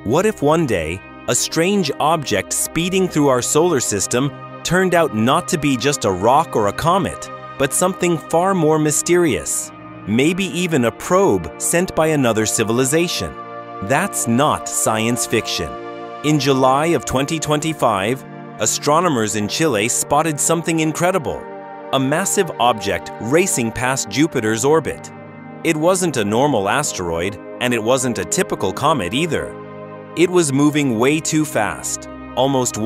What if one day, a strange object speeding through our solar system turned out not to be just a rock or a comet, but something far more mysterious? Maybe even a probe sent by another civilization. That's not science fiction. In July of 2025, astronomers in Chile spotted something incredible: a massive object racing past Jupiter's orbit. It wasn't a normal asteroid, and it wasn't a typical comet either. It was moving way too fast, almost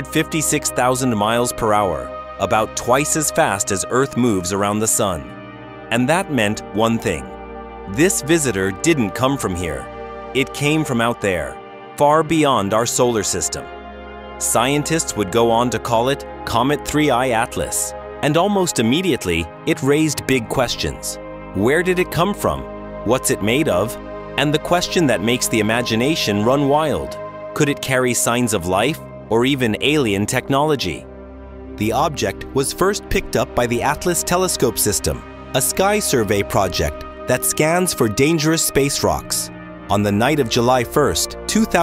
156,000 miles per hour, about twice as fast as Earth moves around the Sun. And that meant one thing: this visitor didn't come from here. It came from out there, far beyond our solar system. Scientists would go on to call it Comet 3I Atlas, and almost immediately it raised big questions. Where did it come from? What's it made of? And the question that makes the imagination run wild: could it carry signs of life or even alien technology? The object was first picked up by the Atlas Telescope System, a sky survey project that scans for dangerous space rocks. On the night of July 1st,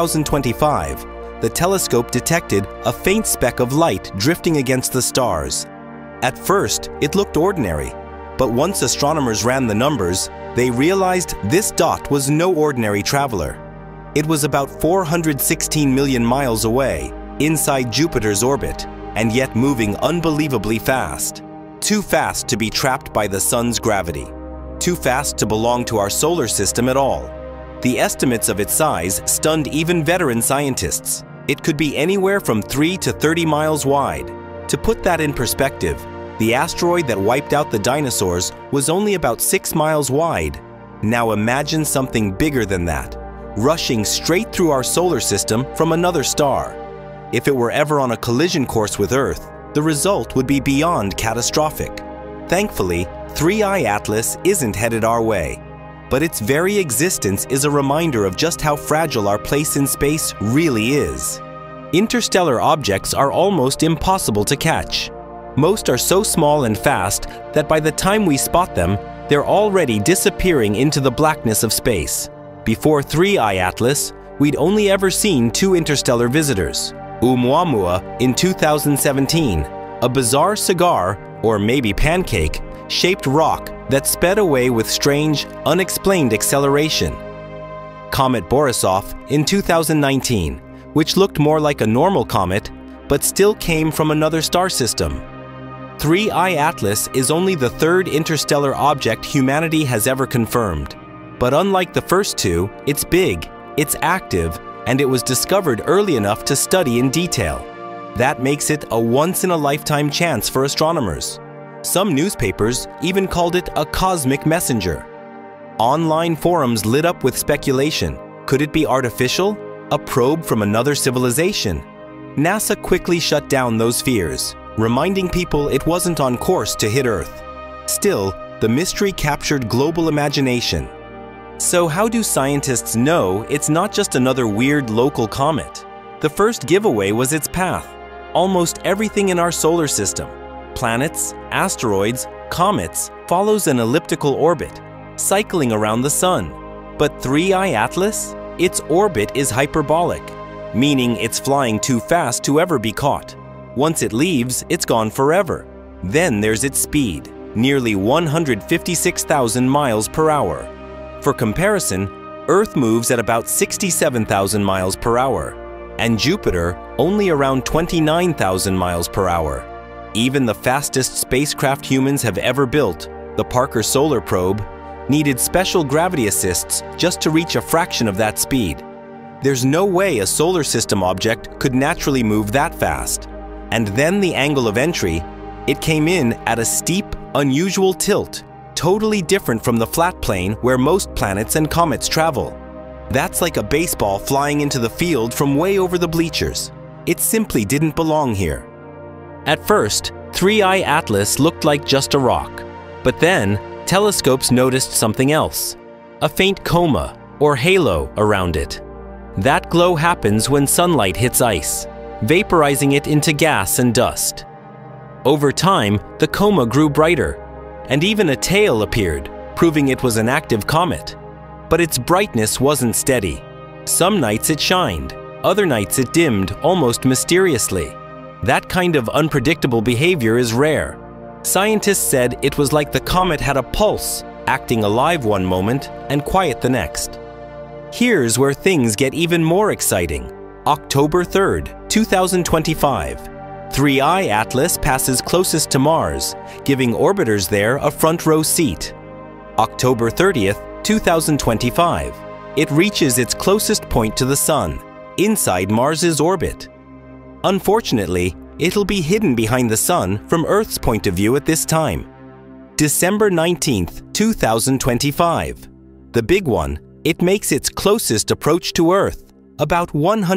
2025, the telescope detected a faint speck of light drifting against the stars. At first, it looked ordinary, but once astronomers ran the numbers, they realized this dot was no ordinary traveler. It was about 416 million miles away, inside Jupiter's orbit, and yet moving unbelievably fast. Too fast to be trapped by the Sun's gravity. Too fast to belong to our solar system at all. The estimates of its size stunned even veteran scientists. It could be anywhere from 3 to 30 miles wide. To put that in perspective, the asteroid that wiped out the dinosaurs was only about 6 miles wide. Now imagine something bigger than that, rushing straight through our solar system from another star. If it were ever on a collision course with Earth, the result would be beyond catastrophic. Thankfully, 3I Atlas isn't headed our way, but its very existence is a reminder of just how fragile our place in space really is. Interstellar objects are almost impossible to catch. Most are so small and fast that by the time we spot them, they're already disappearing into the blackness of space. Before 3I Atlas, we'd only ever seen 2 interstellar visitors: Oumuamua in 2017, a bizarre cigar, or maybe pancake, shaped rock that sped away with strange, unexplained acceleration. Comet Borisov in 2019, which looked more like a normal comet, but still came from another star system. 3I Atlas is only the 3rd interstellar object humanity has ever confirmed. But unlike the first 2, it's big, it's active, and it was discovered early enough to study in detail. That makes it a once-in-a-lifetime chance for astronomers. Some newspapers even called it a cosmic messenger. Online forums lit up with speculation. Could it be artificial? A probe from another civilization? NASA quickly shut down those fears, reminding people it wasn't on course to hit Earth. Still, the mystery captured global imagination. So how do scientists know it's not just another weird local comet? The first giveaway was its path. Almost everything in our solar system, planets, asteroids, comets, follows an elliptical orbit, cycling around the Sun. But 3I Atlas? Its orbit is hyperbolic, meaning it's flying too fast to ever be caught. Once it leaves, it's gone forever. Then there's its speed, nearly 156,000 miles per hour. For comparison, Earth moves at about 67,000 miles per hour, and Jupiter only around 29,000 miles per hour. Even the fastest spacecraft humans have ever built, the Parker Solar Probe, needed special gravity assists just to reach a fraction of that speed. There's no way a solar system object could naturally move that fast. And then the angle of entry, it came in at a steep, unusual tilt, totally different from the flat plane where most planets and comets travel. That's like a baseball flying into the field from way over the bleachers. It simply didn't belong here. At first, 3I Atlas looked like just a rock. But then, telescopes noticed something else: a faint coma, or halo, around it. That glow happens when sunlight hits ice, vaporizing it into gas and dust. Over time, the coma grew brighter, and even a tail appeared, proving it was an active comet. But its brightness wasn't steady. Some nights it shined, other nights it dimmed almost mysteriously. That kind of unpredictable behavior is rare. Scientists said it was like the comet had a pulse, acting alive one moment and quiet the next. Here's where things get even more exciting. October 3rd, 2025. 3I Atlas passes closest to Mars, giving orbiters there a front row seat. October 30th, 2025. It reaches its closest point to the Sun, inside Mars's orbit. Unfortunately, it'll be hidden behind the Sun from Earth's point of view at this time. December 19th, 2025. The big one, it makes its closest approach to Earth, about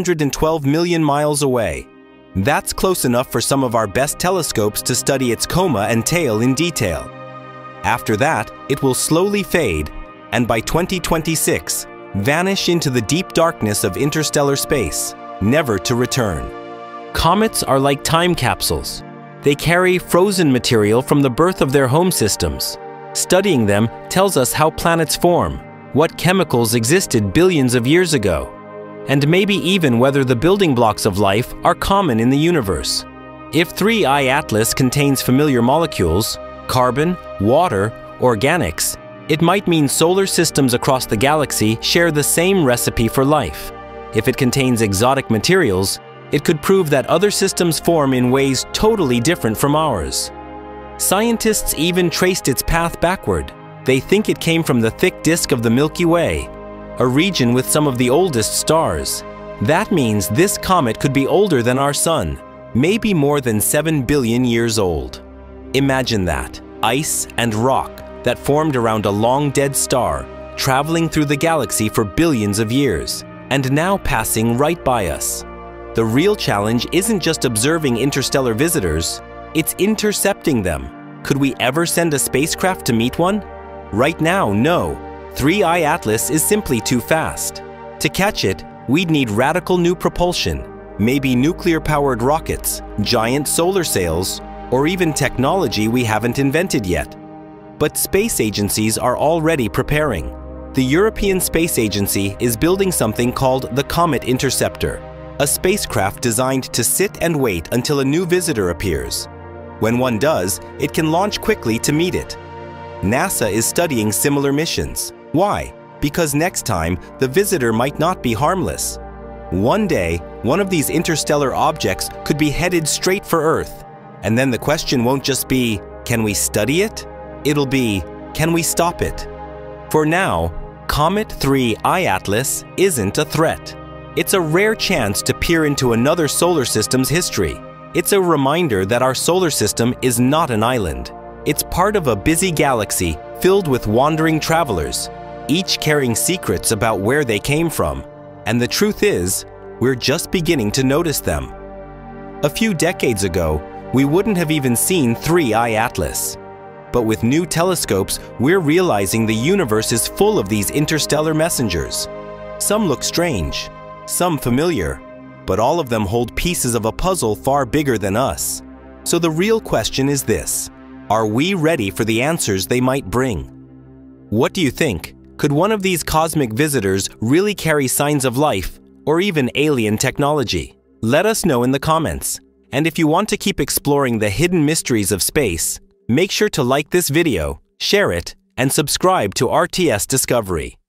112 million miles away. That's close enough for some of our best telescopes to study its coma and tail in detail. After that, it will slowly fade, and by 2026, vanish into the deep darkness of interstellar space, never to return. Comets are like time capsules. They carry frozen material from the birth of their home systems. Studying them tells us how planets form, what chemicals existed billions of years ago, and maybe even whether the building blocks of life are common in the universe. If 3I Atlas contains familiar molecules, carbon, water, organics, it might mean solar systems across the galaxy share the same recipe for life. If it contains exotic materials, it could prove that other systems form in ways totally different from ours. Scientists even traced its path backward. They think it came from the thick disk of the Milky Way, a region with some of the oldest stars. That means this comet could be older than our Sun, maybe more than 7 billion years old. Imagine that, ice and rock that formed around a long dead star, traveling through the galaxy for billions of years, and now passing right by us. The real challenge isn't just observing interstellar visitors, it's intercepting them. Could we ever send a spacecraft to meet one? Right now, no. 3I Atlas is simply too fast. To catch it, we'd need radical new propulsion, maybe nuclear-powered rockets, giant solar sails, or even technology we haven't invented yet. But space agencies are already preparing. The European Space Agency is building something called the Comet Interceptor, a spacecraft designed to sit and wait until a new visitor appears. When one does, it can launch quickly to meet it. NASA is studying similar missions. Why? Because next time, the visitor might not be harmless. One day, one of these interstellar objects could be headed straight for Earth. And then the question won't just be, can we study it? It'll be, can we stop it? For now, Comet 3I Atlas isn't a threat. It's a rare chance to peer into another solar system's history. It's a reminder that our solar system is not an island. It's part of a busy galaxy filled with wandering travelers, each carrying secrets about where they came from. And the truth is, we're just beginning to notice them. A few decades ago, we wouldn't have even seen 3I Atlas. But with new telescopes, we're realizing the universe is full of these interstellar messengers. Some look strange, some familiar, but all of them hold pieces of a puzzle far bigger than us. So the real question is this: are we ready for the answers they might bring? What do you think? Could one of these cosmic visitors really carry signs of life or even alien technology? Let us know in the comments. And if you want to keep exploring the hidden mysteries of space, make sure to like this video, share it, and subscribe to RTS Discovery.